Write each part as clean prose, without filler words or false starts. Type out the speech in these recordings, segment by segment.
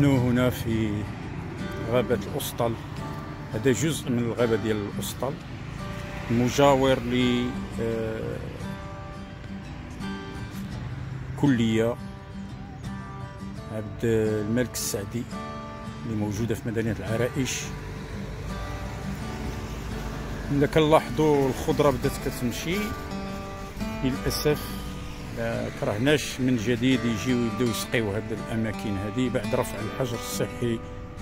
نحن هنا في غابة الأسطل. هذا جزء من الغابة ديال الأسطل مجاور لكلية عبد الملك السعدي اللي موجودة في مدينة العرائش. إلا كنلاحظوا الخضرة بدات كتمشي، للأسف ما كرهناش من جديد يجيو يبداو يسقيو هاد الأماكن هذه بعد رفع الحجر الصحي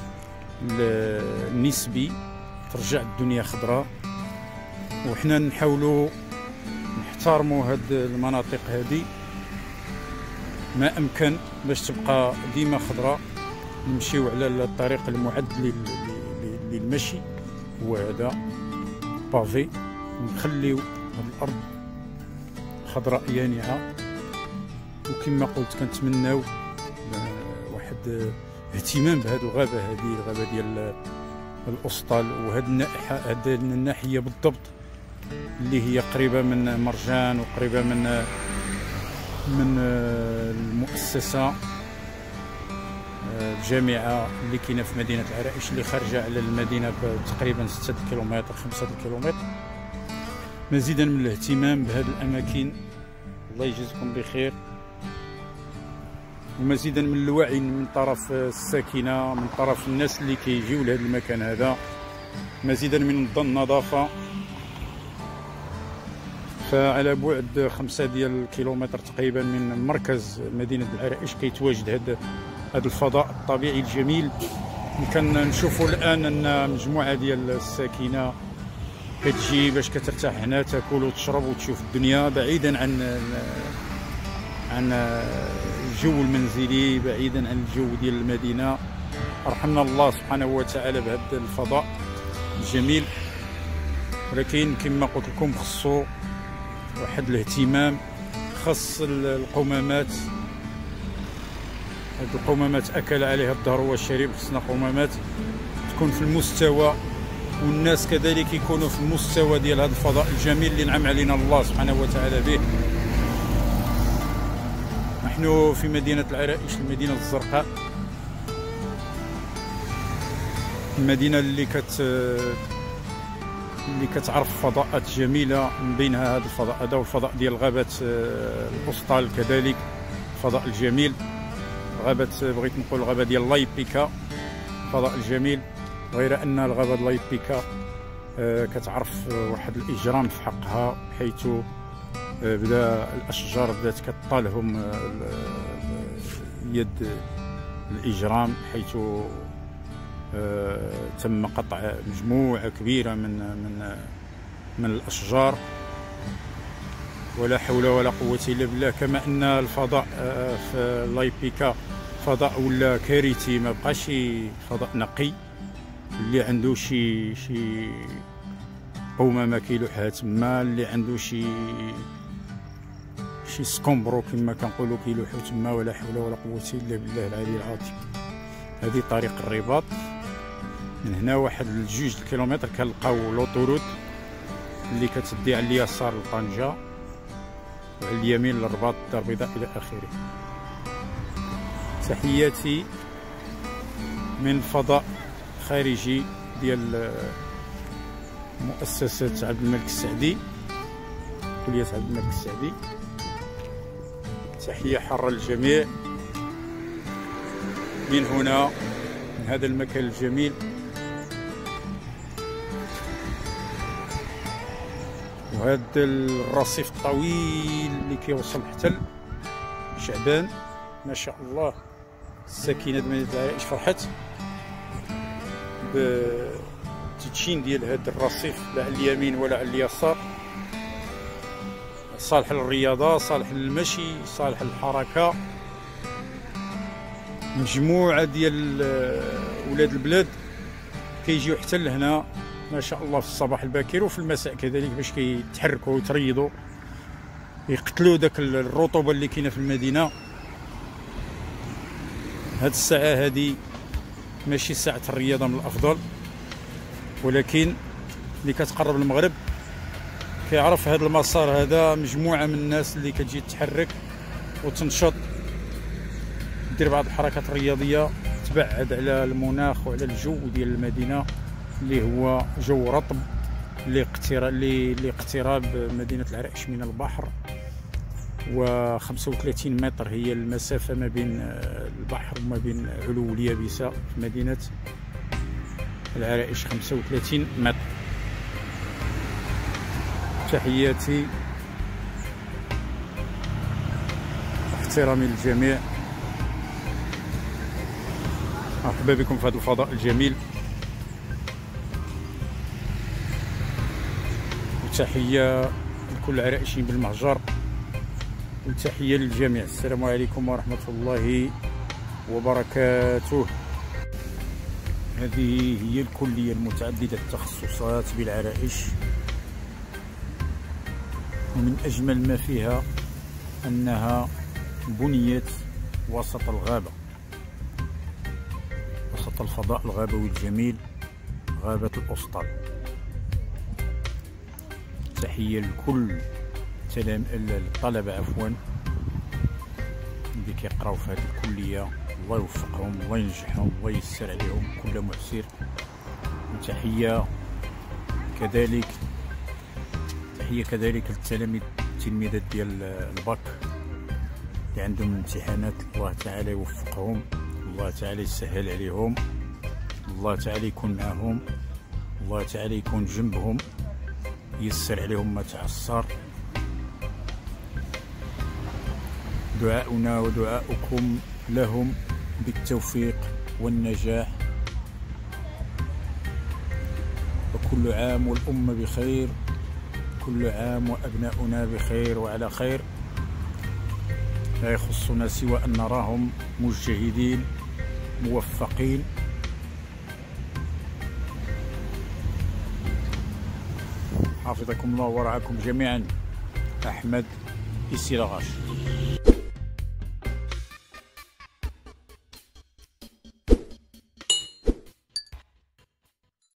النسبي، ترجع الدنيا خضراء. وحنا نحاولوا نحترموا هاد المناطق هذه ما أمكن باش تبقى ديما خضراء. نمشيو على الطريق المعد للمشي، هو هذا بافي، ونخليو هاد الأرض خضراء يانعة. وكما قلت كنتمناو واحد اهتمام بهذه الغابة، هذه الغابة ديال الأسطل، وهذه الناحية بالضبط اللي هي قريبة من مرجان وقريبة من المؤسسة الجامعة اللي كاينة في مدينة العرائش، اللي خارجة على المدينة تقريبا 6 كيلومتر 5 كيلومتر. مزيدا من الاهتمام بهذه الأماكن، الله يجزيكم بخير، ومزيدا من الوعي من طرف الساكنة، من طرف الناس اللي كيجيو لهذا المكان هذا، مزيدا من النظافة. فعلى بعد 5 ديال الكيلومتر تقريبا من مركز مدينة العرائش كيتواجد هذا الفضاء الطبيعي الجميل. كنشوفوا الآن أن مجموعة ديال الساكنة كتجي باش كترتاح هنا، تاكل وتشرب وتشوف الدنيا بعيدا عن الجو المنزلي، بعيدا عن الجو ديال المدينة. رحمنا الله سبحانه وتعالى بهذا الفضاء الجميل، ولكن كما قلت لكم خصو واحد الاهتمام، خاص القمامات. هاد القمامات أكل عليها الدهر والشريب، خصنا قمامات تكون في المستوى، والناس كذلك يكونوا في المستوى ديال هذا الفضاء الجميل اللي نعم علينا الله سبحانه وتعالى به. نحن في مدينة العرائش، المدينة الزرقاء، المدينة اللي كتعرف فضاءات جميلة، من بينها هذا الفضاء هذا والفضاء ديال غابة الأسطل كذلك، الفضاء الجميل. غابة بغيت نقول الغابة ديال لايبيكا، الفضاء الجميل. غير أن الغابة ديال لايبيكا كتعرف واحد الإجرام في حقها، حيث بدا الأشجار بدات كطالهم يد الإجرام، حيث تم قطع مجموعة كبيرة من الأشجار، ولا حول ولا قوة إلا بالله. كما أن الفضاء في لايبيكا فضاء ولا كارثي، ما بقاش فضاء نقي، اللي عنده شي قومة ما كيلوحها تما، اللي عنده شي سكومبرو كما كنقولوا كيلوحو تما، ولا حول ولا قوة إلا بالله العلي العظيم. هذه طريق الرباط، من هنا واحد ل2 كيلومتر كنلقاو لوطوروت اللي كتدي على اليسار لطنجة، وعلى اليمين للرباط، الدار البيضاء إلى آخره. تحياتي من فضاء خارجي ديال مؤسسة عبد الملك السعدي، كلية عبد الملك السعدي. تحية حارة للجميع من هنا، من هذا المكان الجميل. وهذا الرصيف الطويل اللي كيوصل حتى شعبان، ما شاء الله. الساكنة مدينة العرائش فرحت بالتدشين ديال هذا الرصيف، لا على اليمين ولا على اليسار، صالح للرياضة، صالح للمشي، صالح للحركة. مجموعة ديال ولاد البلاد كيجيو حتى لهنا ما شاء الله في الصباح الباكر وفي المساء كذلك، باش كيتحركوا ويتريضوا، يقتلوا داك الرطوبة اللي كاينة في المدينة. هاد الساعة هادي ماشي ساعة الرياضة من الأفضل، ولكن اللي كتقرب المغرب كيعرف هذا المسار هذا مجموعة من الناس اللي كتجي تتحرك وتنشط، دير بعض الحركات الرياضية تبعد على المناخ وعلى الجو ديال المدينه اللي هو جو رطب، لاقتراب مدينه العرائش من البحر. و35 متر هي المسافه ما بين البحر وما بين علو اليابسه في مدينه العرائش، 35 متر. تحياتي واحترامي للجميع، مرحبا بكم في هذا الفضاء الجميل، وتحية لكل العرائشيين بالمهجر، وتحية للجميع. السلام عليكم ورحمة الله وبركاته. هذه هي الكلية المتعددة التخصصات بالعرائش، ومن أجمل ما فيها أنها بنيت وسط الغابة، وسط الفضاء الغابوي الجميل، غابة الأسطل. تحية لكل الطلبة اللي كيقراو في هذه الكلية، الله يوفقهم، الله ينجحهم، الله ييسر عليهم كل معسر. وتحية كذلك التلميذات ديال الباك اللي عندهم امتحانات، الله تعالى يوفقهم، الله تعالى يسهل عليهم، الله تعالى يكون معهم، الله تعالى يكون جنبهم، يسر عليهم ما تعسر. دعاؤنا ودعاؤكم لهم بالتوفيق والنجاح، وكل عام والأمة بخير، كل عام وأبناؤنا بخير وعلى خير. لا يخصنا سوى أن نراهم مجتهدين موفقين. حفظكم الله ورعاكم جميعا. أحمد إسيلاغاش.